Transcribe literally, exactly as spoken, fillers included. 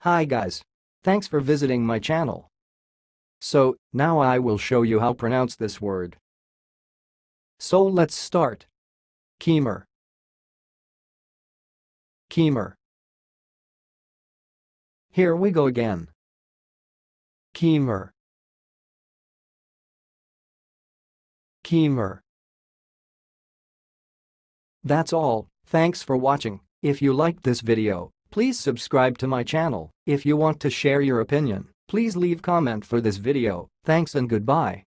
Hi guys. Thanks for visiting my channel. So, now I will show you how to pronounce this word. So let's start. Kemour. Kemour. Here we go again. Kemour. Kemour. That's all. Thanks for watching. If you liked this video, please subscribe to my channel. If you want to share your opinion, please leave comment for this video. Thanks and goodbye.